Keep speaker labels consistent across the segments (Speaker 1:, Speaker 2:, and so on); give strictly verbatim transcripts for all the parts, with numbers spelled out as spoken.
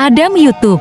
Speaker 1: Adam YouTube.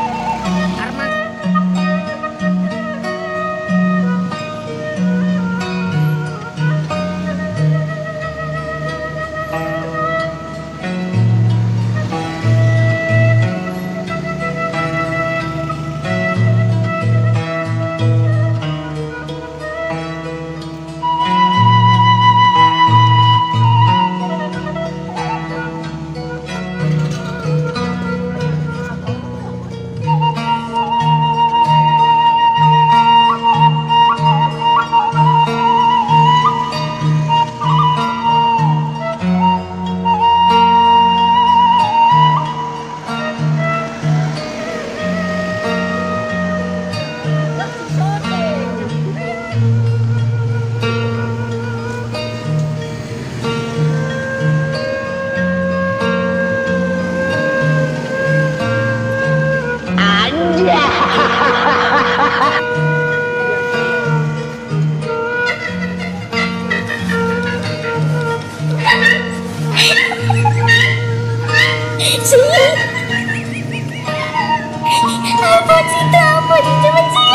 Speaker 2: Apa cerita apa cerita macam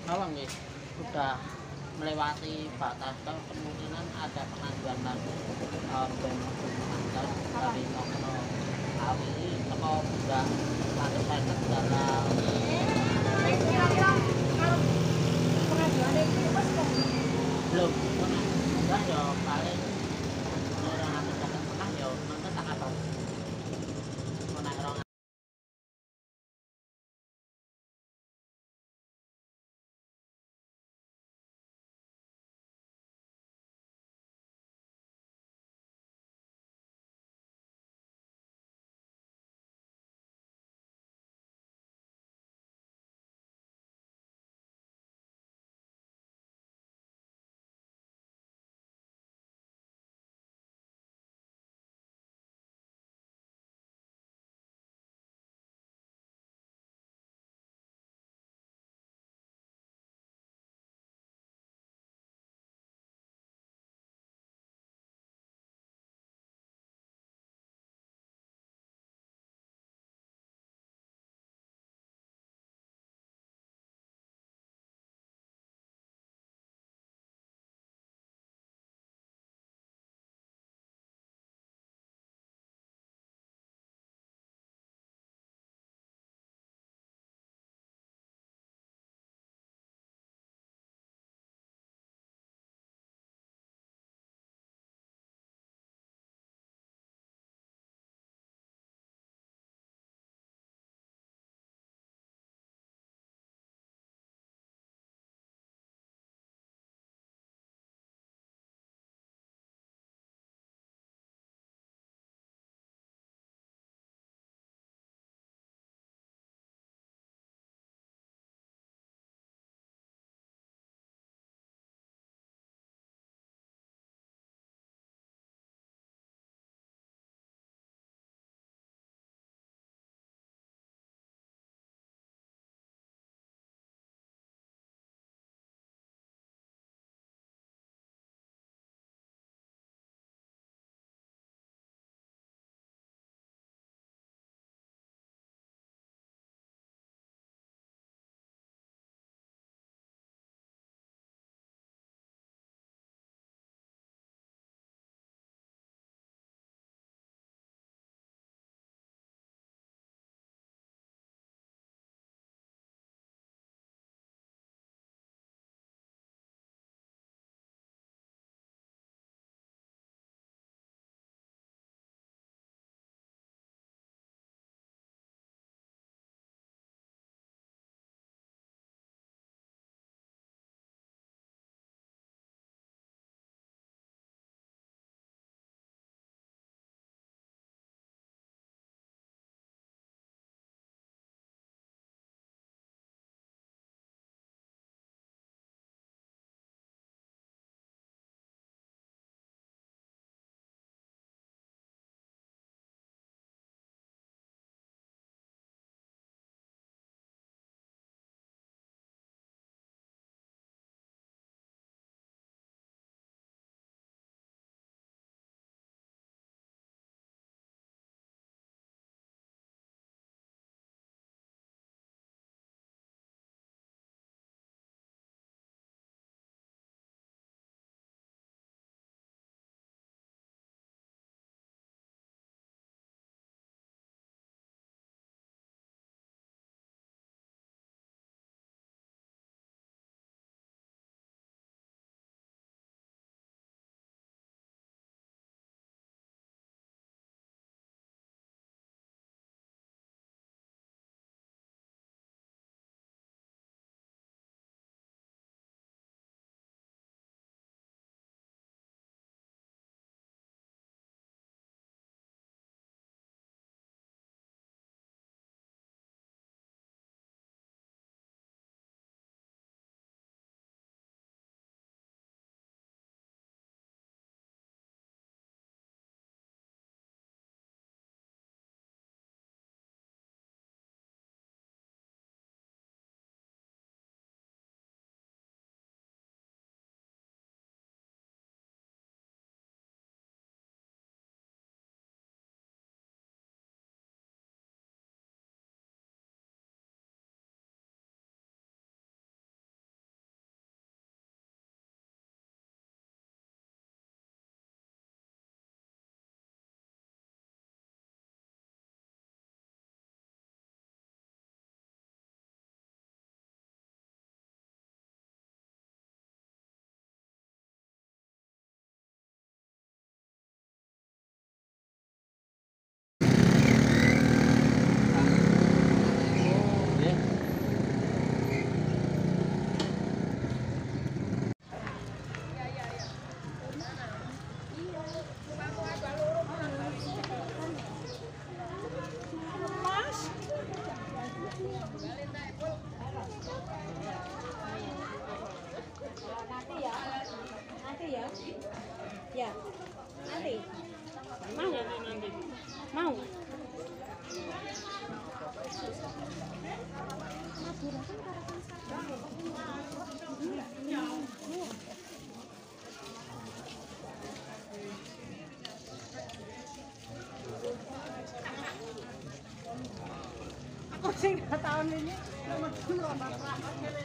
Speaker 1: nolong nih udah melewati batas kan kemungkinan ada pengajuan lagi um, ben pengajuan dari Nokno Awi teko udah satu seket dalam
Speaker 2: Kira-kira kalau pengajuan itu pas kok
Speaker 1: belum pernah udah ya paling orang aku dapat pernah ya nanti tak apa orang
Speaker 2: Aku sing tahun ini nomor dua Bapak.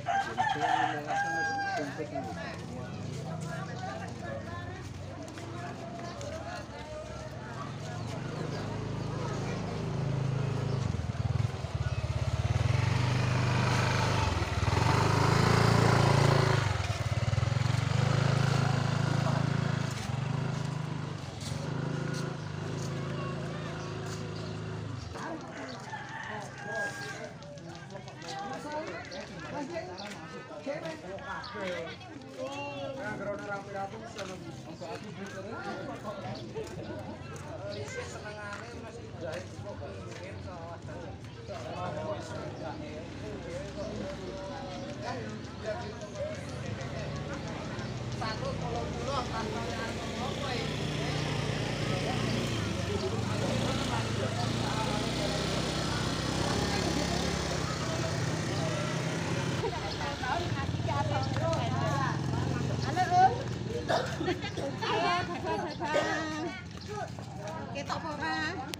Speaker 2: Ketok ora.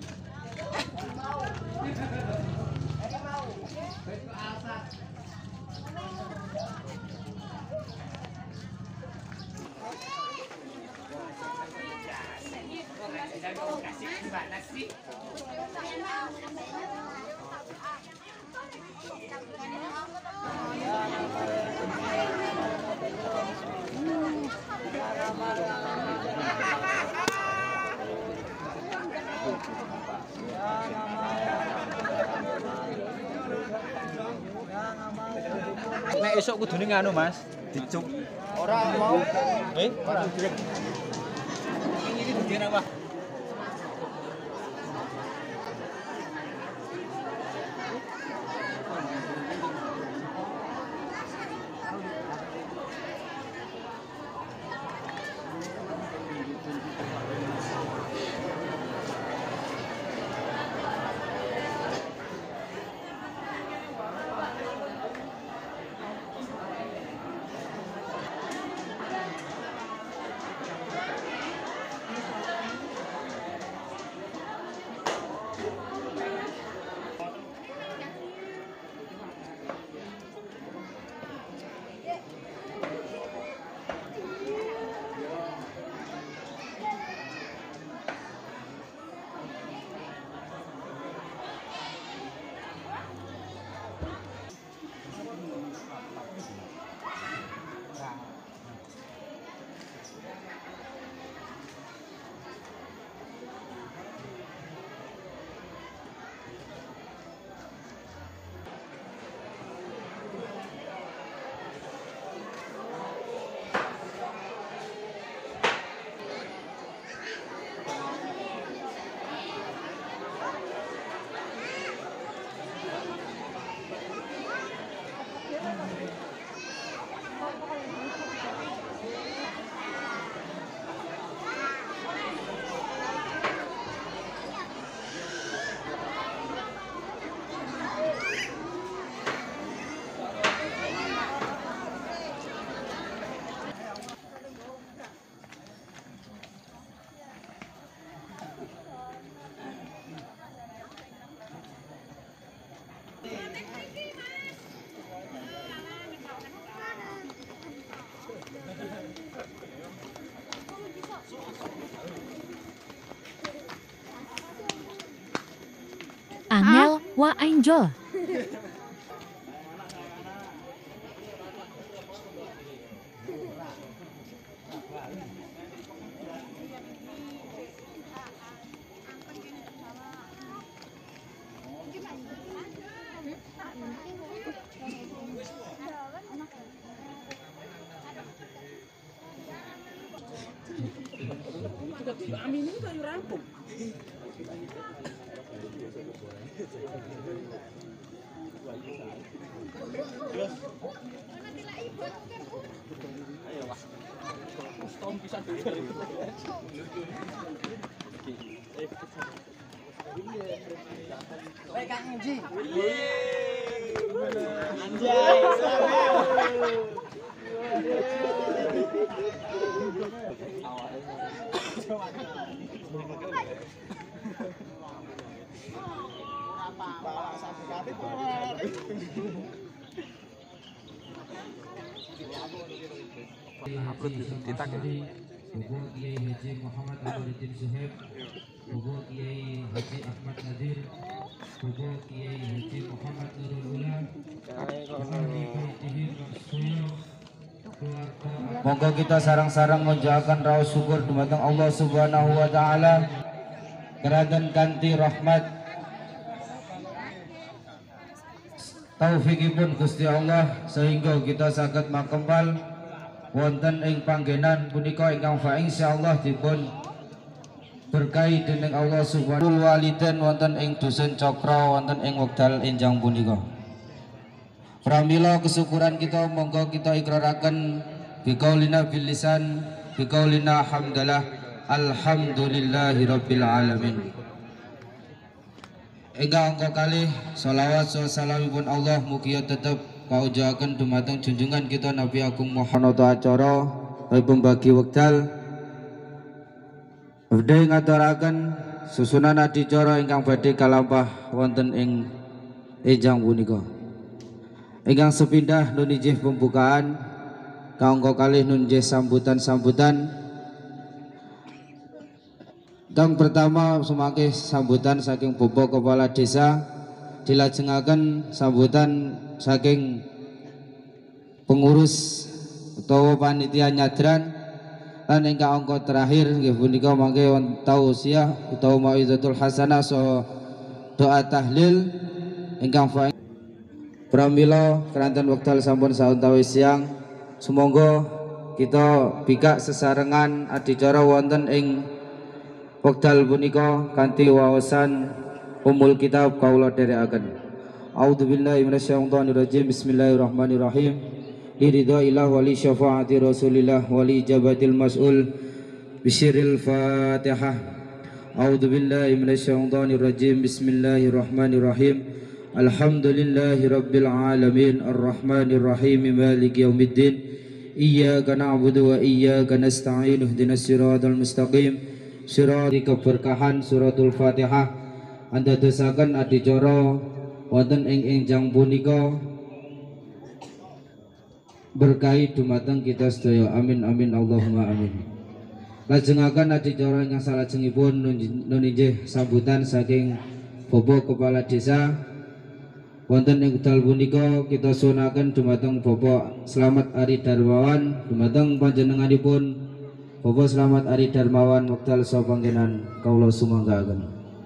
Speaker 3: Kasih gimana sih?
Speaker 4: Nek esuk kudune nganu Mas, dicuk.
Speaker 3: Ora mau.
Speaker 4: Eh, ora direk. Ini iki dene apa?
Speaker 5: Angel wa Angel.
Speaker 2: Amin itu kayu rampung.
Speaker 3: Baik Kang Ji.
Speaker 4: Anjay, selamat.
Speaker 5: Upload kita ke Buku Kiai Haji Muhammad Abuddin Suhaib, Buku Kiai Haji Ahmad Nadir, Buku Kiai Haji Muhammad Nurul Ula,
Speaker 6: Monggo kita sarang-sarang menjalankan raus syukur dumateng Allah Subhanahu wa taala keradan kanthi rahmat taufikipun Gusti Allah sehingga kita saged makempal wonten ing panggenan punika ingkang fa insyaallah dipun berkahi dening Allah Subhanahu wa walidain wonten ing dusun Cokro wonten ing wekdal enjang punika. Pramila kesyukuran kita monggo kita ikraraken biqaulina bil lisan biqaulina hamdalah alhamdulillahirabbil alamin. Ingkang angka kalih shalawat salamipun Allah mugi tetep paujaken dumateng junjungan kita Nabi Agung Muhammad acara pembagi wekdal badhe ngaturaken susunan adicara ingkang badhe kalampah wonten ing enjang punika. Ingkang sepindah nun ijih pembukaan kanggo kalih nun ijih sambutan-sambutan. Kang pertama semakin sambutan saking Bapak Kepala Desa, dilajengaken sambutan saking pengurus utawa panitia nyadran, lan ingkang angka terakhir nggih punika mangke tausiah utawa mau'izatul hasanah saha doa tahlil ingkang pramila keranten wekdal sampun sauntawis siang, sumangga kita bikak sesarengan adicara wonten ing wekdal punika kanthi wawasan umul kitab kaula dherekaken. A'udzubillahi minasyaitonir rajim. Bismillahirrahmanirrahim. Liridha ilah wali syafaati Rasulillah wali ijabatil mas'ul bisyiril Fatihah. A'udzubillahi minasyaitonir rajim. Bismillahirrahmanirrahim. Alhamdulillahi rabbil alamin arrahmanir rahim maliki yaumiddin iyyaka na'budu wa iyyaka nasta'in ihdinas siratal mustaqim siratal keberkahan suratul Fatihah andadosaken adicara wonten ing enjang punika berkahi dumateng kita sedaya amin amin Allahumma amin. Lajengaken adicara ingkang salajengipun nun inggih sambutan saking Bapak Kepala Desa wonten ing wekdal punika kita sunaken dumateng Bapak Slamet Ari Darmawan dumateng panjenenganipun Bapak Slamet Ari Darmawan wekdal saha panggenan kawula sumanggaken.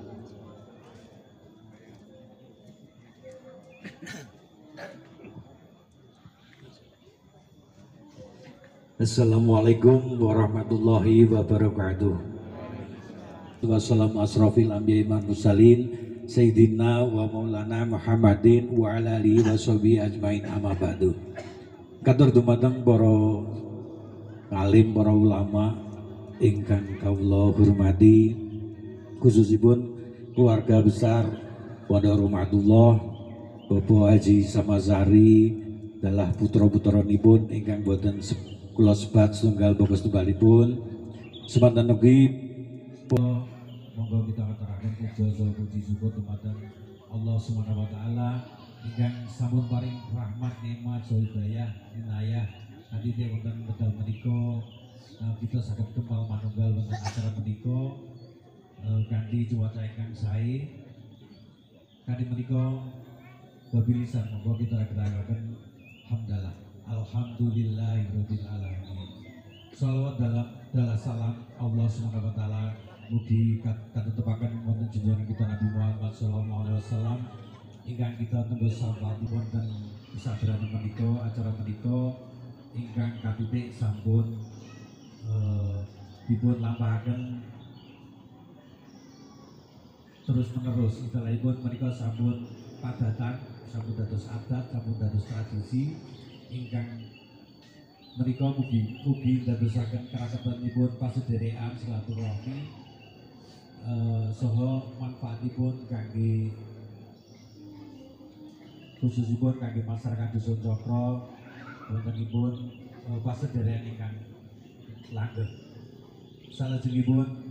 Speaker 7: Assalamualaikum warahmatullahi wabarakatuh. Wassalamu asrafil anbiya'i wal mursalin Sayyidina wa maulana Muhammadin wa ala alihi wa sahbihi ajmain amma ba'du. Katur dumateng para alim, para ulama ingkang kawula hormati, khususipun keluarga besar Pondok Rahmatullah Bapak Haji Samazari dalah putra-putranipun ingkang boten kula sebat setunggal bapak setunggalipun semanten ugi monggo kita aturaken puja saha puji syukur dumateng Allah Subhanahu wa taala ingkang sampun paring rahmat nikmat saha hidayah inayah kadite wonten wekdal menika kita saged kempal manunggal wonten acara menika kanthi cuaca ingkang sae kanthi menika babilisan monggo kita aturaken hamdalah alhamdulillahirabbil alamin. Shalawat dalam dalam salam Allah Subhanahu wa taala mugi katetepaken wonten junjungan kita Nabi Muhammad sallallahu alaihi wasallam ingkang kita tembus sampun wonten kesadaran menika acara menika ingkang katitik sampun uh, dipun lampahaken terus menerus istilahipun menika sampun padatan sampun dados adat sampun dados tradisi ingkang menika mugi mugi dadosaken keraketanipun pasederekan silaturahmi Uh, soho manfaatipun kangge khususipun kangge masyarakat Dusun Cokro wontenipun uh, pasederean ingkang langgeng. Salajengipun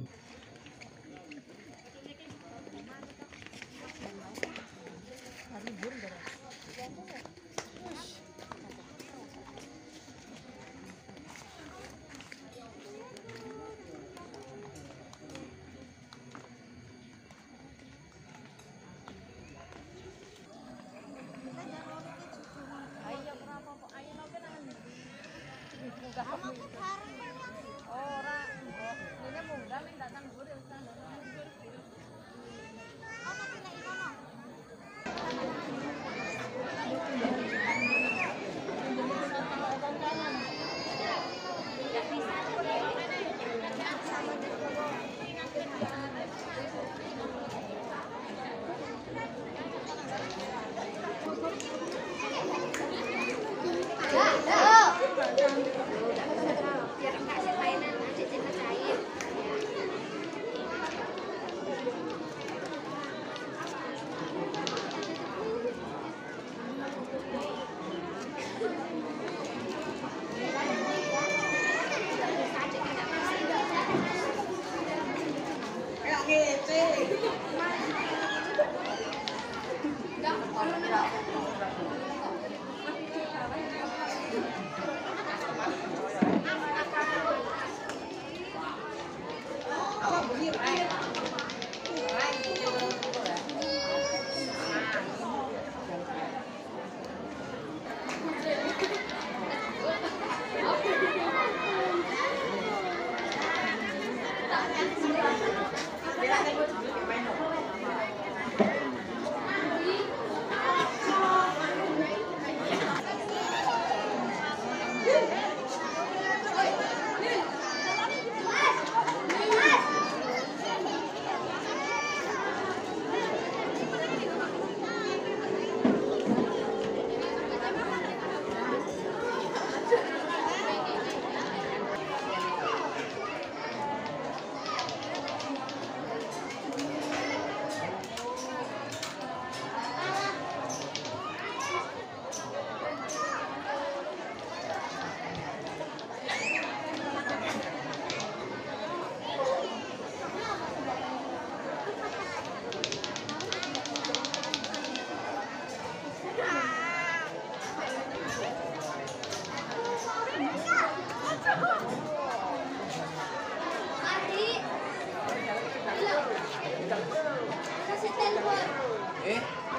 Speaker 4: Eh,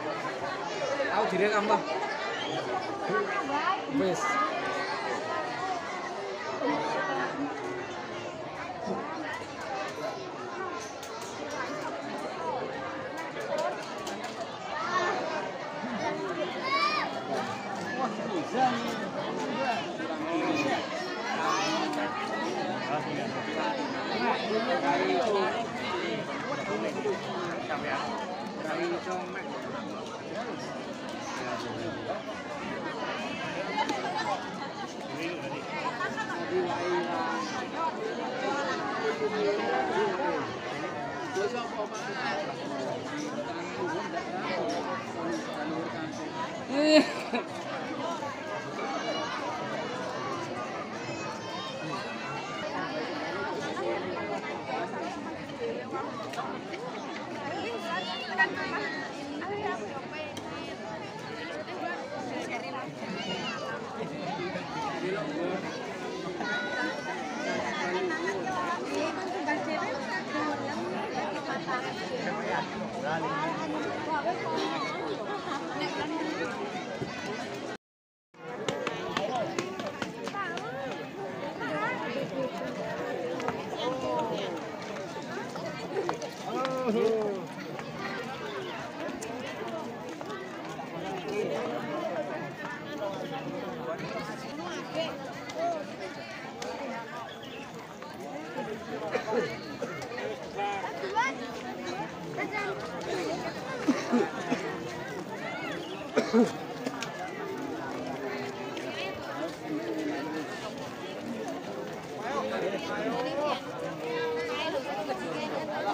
Speaker 4: aku direkam bah. Wes.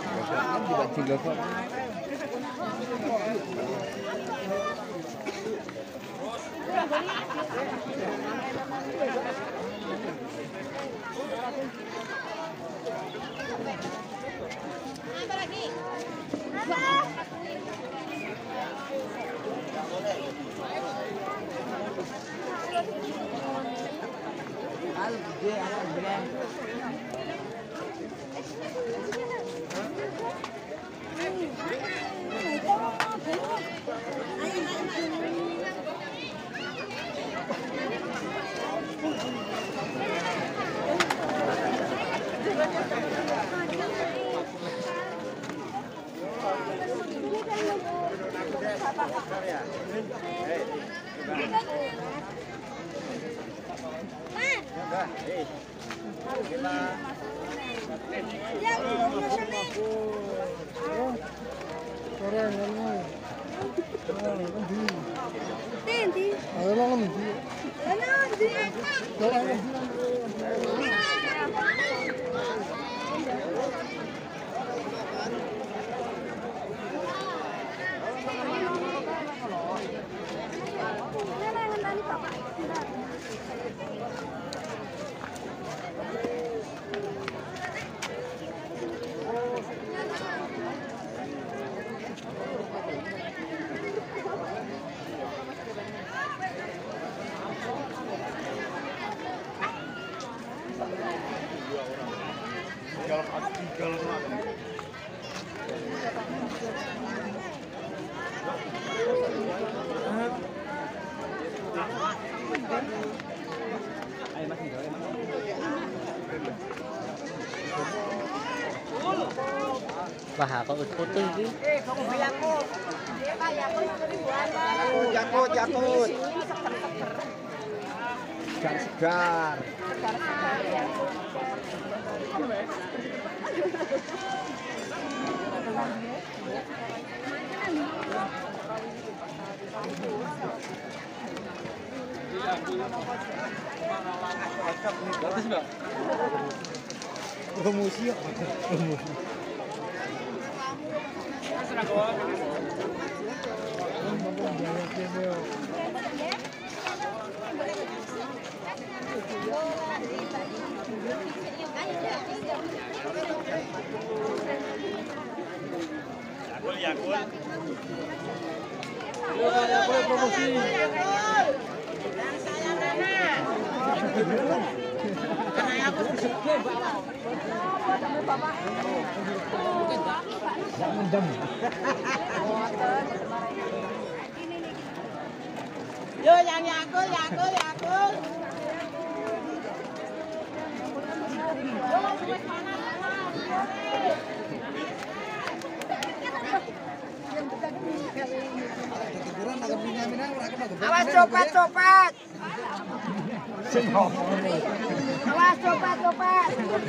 Speaker 4: Juga
Speaker 1: Wah, kok putih iki.
Speaker 3: Jakut, jakut. Segar, segar. Bagus, Mbak. Promosi ya. Promosi.
Speaker 4: Yakul, yakul.
Speaker 3: Yakul promosi.
Speaker 2: Yo yang yakul, yakul, yakul. Awas copat, copat. Awas copat, copat.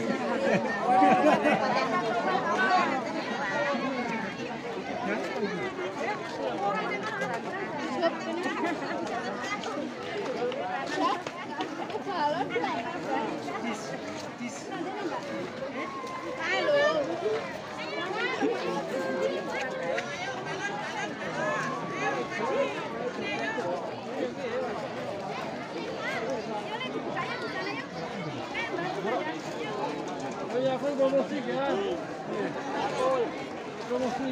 Speaker 3: Promosi kan? Promosi.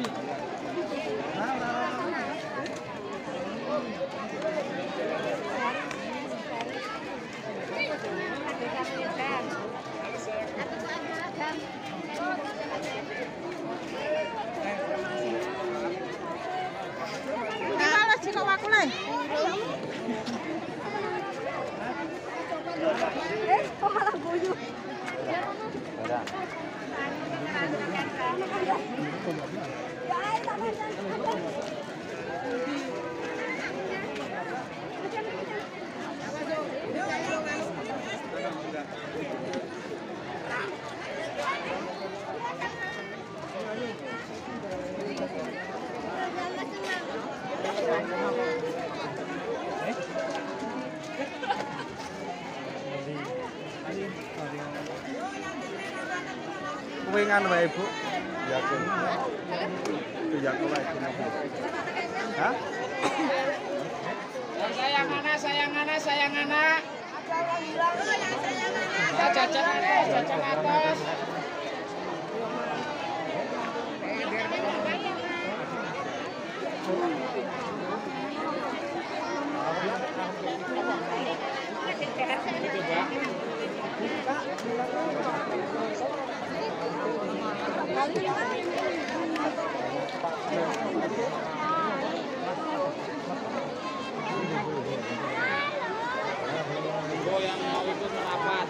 Speaker 2: Malah sih kok aku lah. Eh, kok malah guyu.
Speaker 3: Kuingan wae, Bu. Yakul. Itu yakul wae. Hah?
Speaker 2: Saya mana saya sayang anak, sayang anak. Cacang atas, cacang atas.
Speaker 1: Yang mau ikut merapat.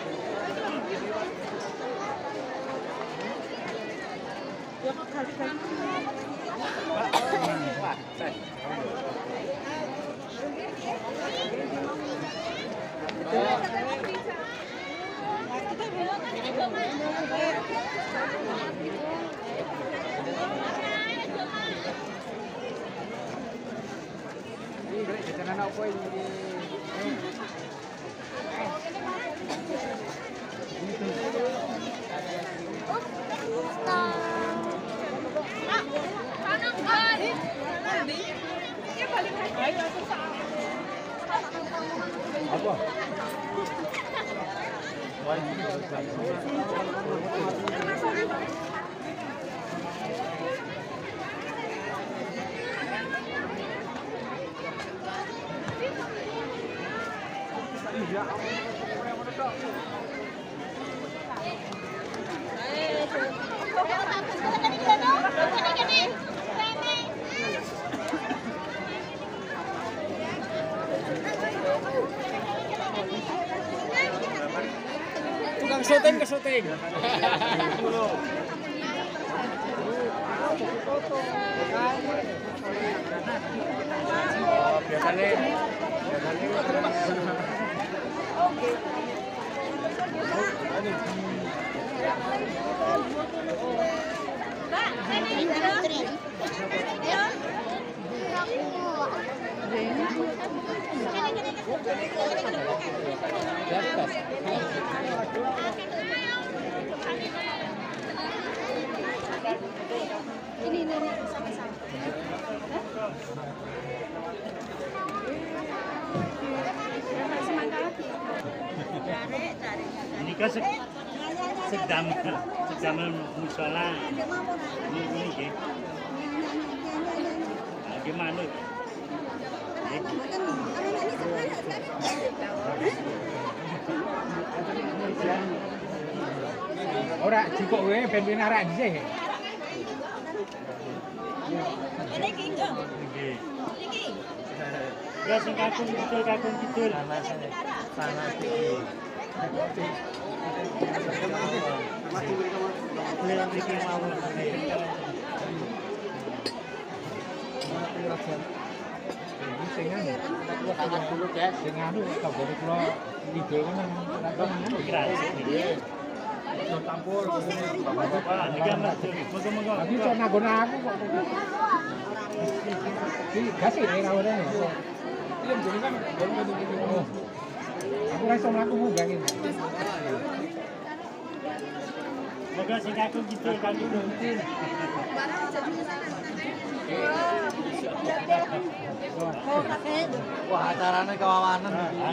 Speaker 3: Apa?
Speaker 4: Tukang syuting ke syuting.
Speaker 3: Biasanya
Speaker 2: Ini ini ini sama-sama.
Speaker 4: Ini kan sed- sedang sedang musola. Ini ini nggih. Nah, gimana?
Speaker 3: ora jupuk kowe ben ben arek dhisik.
Speaker 4: Nggih. Ya sing kakung kidul kakung kidul. Panas panas iki. Beliau iki mawon.
Speaker 3: Sing anu,
Speaker 1: Sangat dulu guys.
Speaker 3: sing anu kabare kula ide kan anu
Speaker 4: Gratis iki.
Speaker 3: tampur
Speaker 4: Bapak niki mertur. Moga-moga.
Speaker 3: Tapi kok nagon aku kok. Iki gas iki ra ora. Iya jadi kan aku ra iso mlaku munggah iki.
Speaker 4: Moga sing kakung kidul kakung kidul.
Speaker 1: Wah, acaranya kawawanan.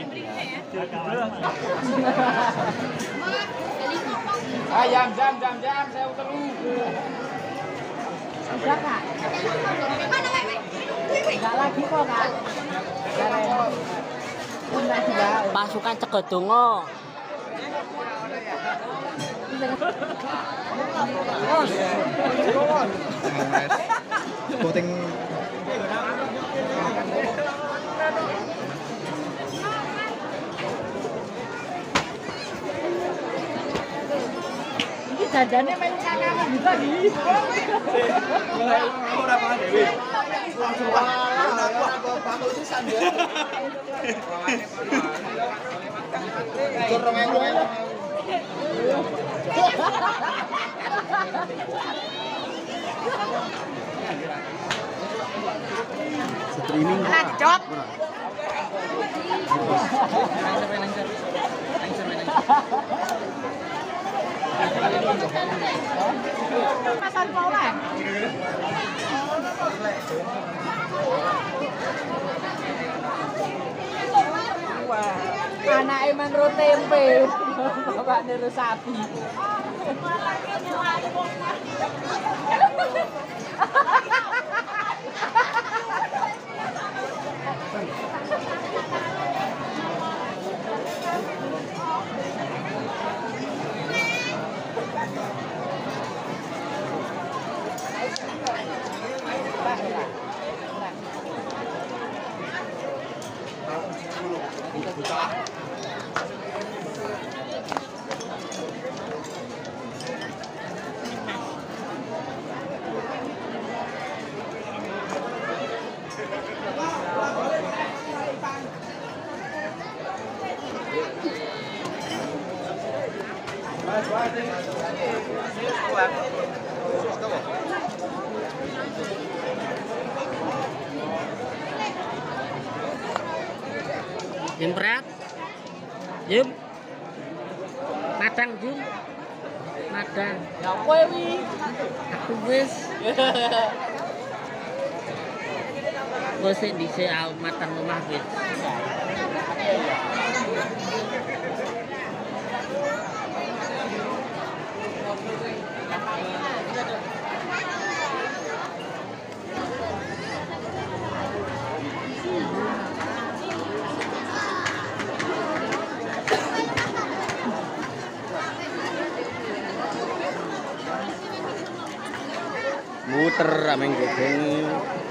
Speaker 3: Ayam jam jam jam saya telu.
Speaker 2: Udah kak. Enggak lagi kok kak. Udah juga.
Speaker 1: Pasukan Cegodongo.
Speaker 3: Voting
Speaker 2: Ini jajannya main kangen juga nih.
Speaker 3: ora paham dhewe. Langsung bakul pisan ya. Jorong ewu. Streaming
Speaker 2: Lanjut. Pasar Paulan. Anake manro tempe. Bapak niru sapi.
Speaker 1: Jempret, jum, madang jum, madang.
Speaker 2: Ya kowe wi.
Speaker 1: Aku wis. Wis dhisik matang omah wis.
Speaker 3: Muter ameng gedeng.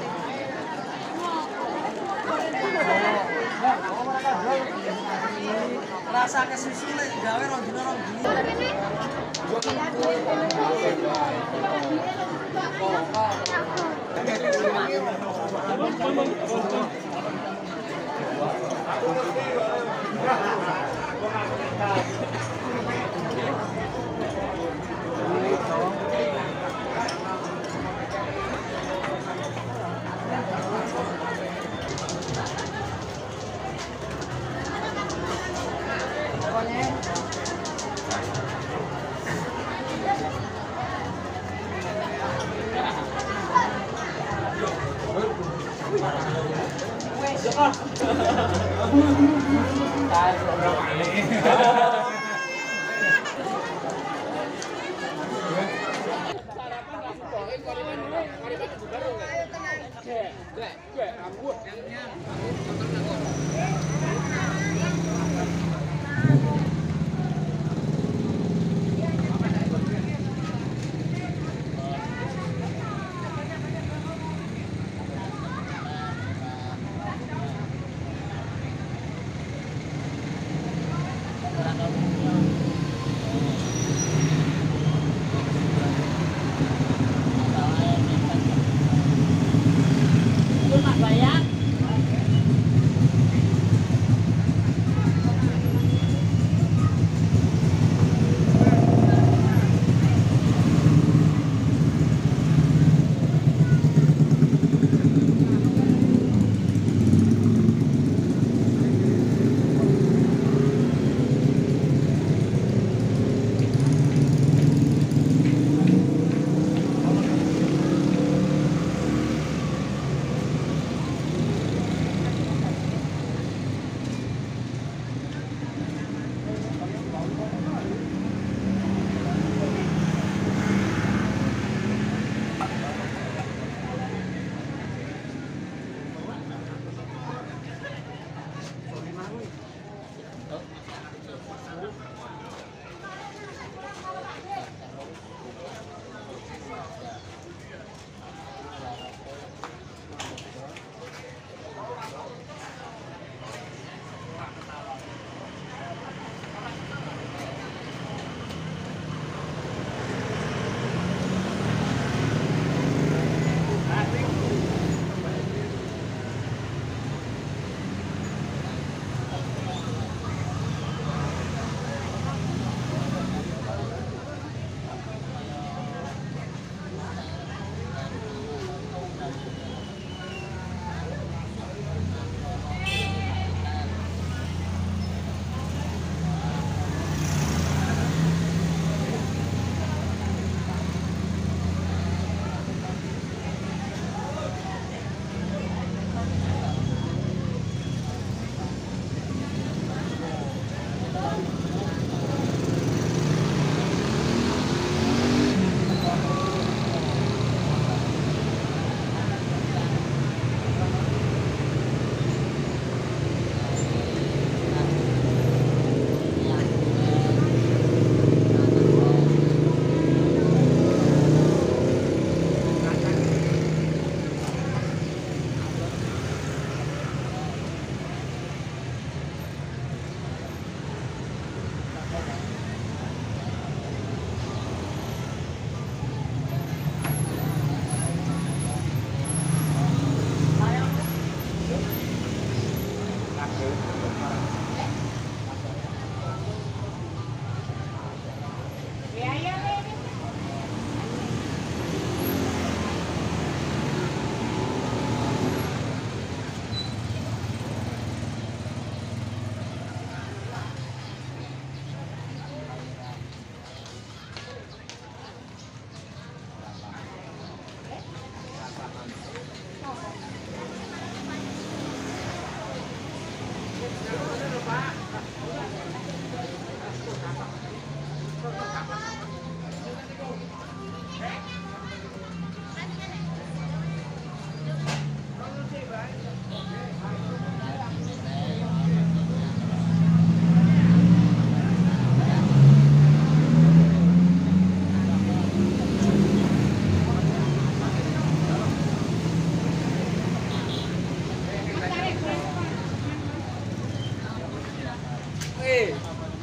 Speaker 2: Rasa kesusu lek gawe rong dino rong dino.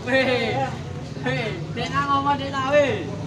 Speaker 1: Weh, weh, dek nang ngomong dek tawe.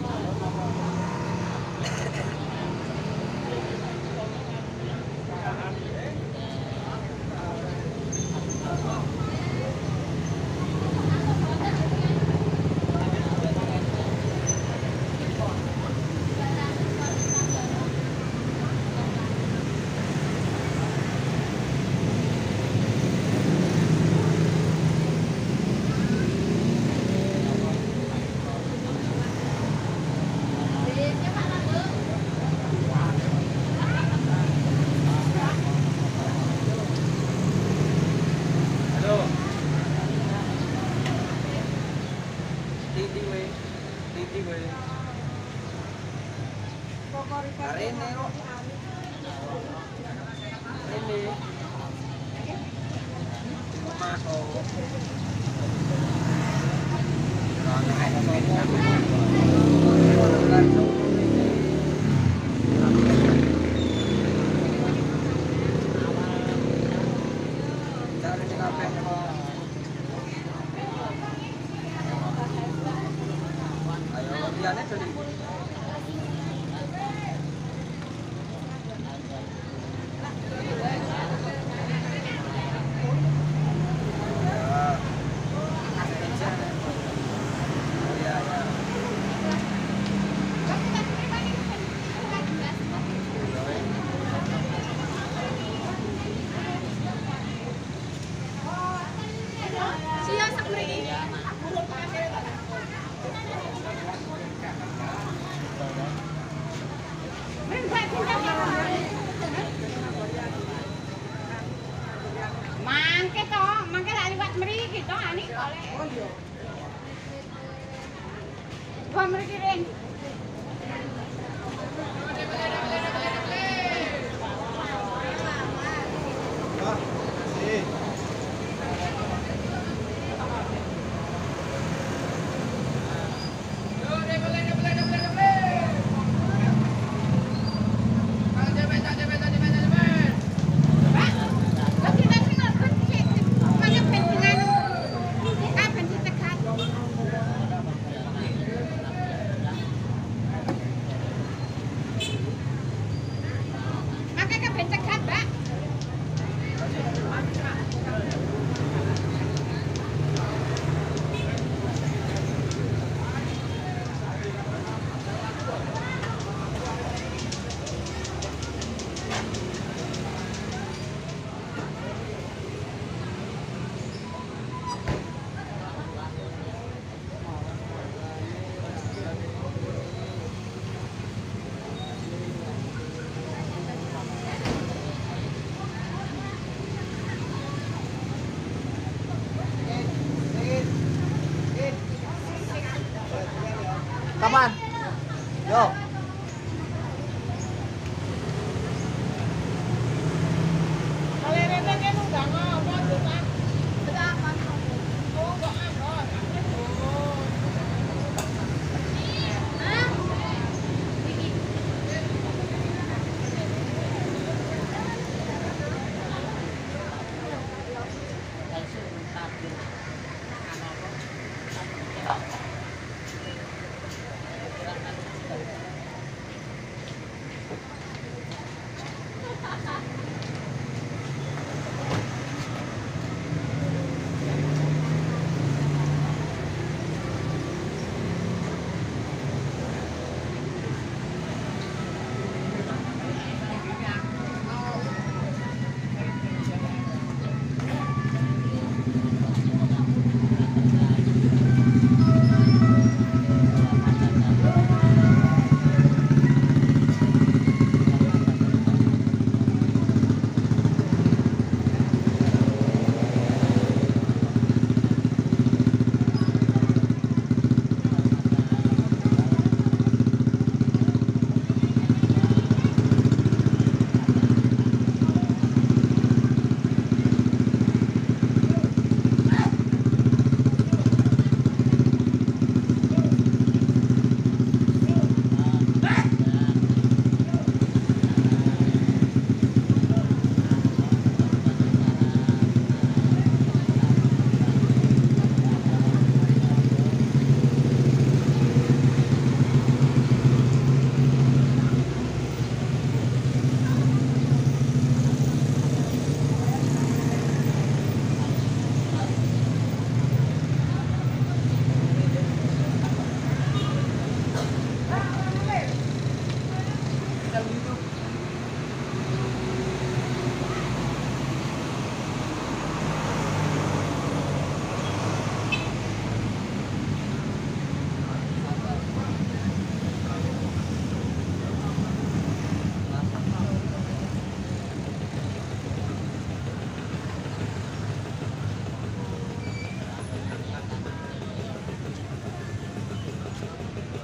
Speaker 8: Mangke toh, mangke lak liwat mriki toh ani oleh. Oh iya. Gua mriki ren.
Speaker 3: Kapan? Yo.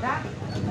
Speaker 2: Dah.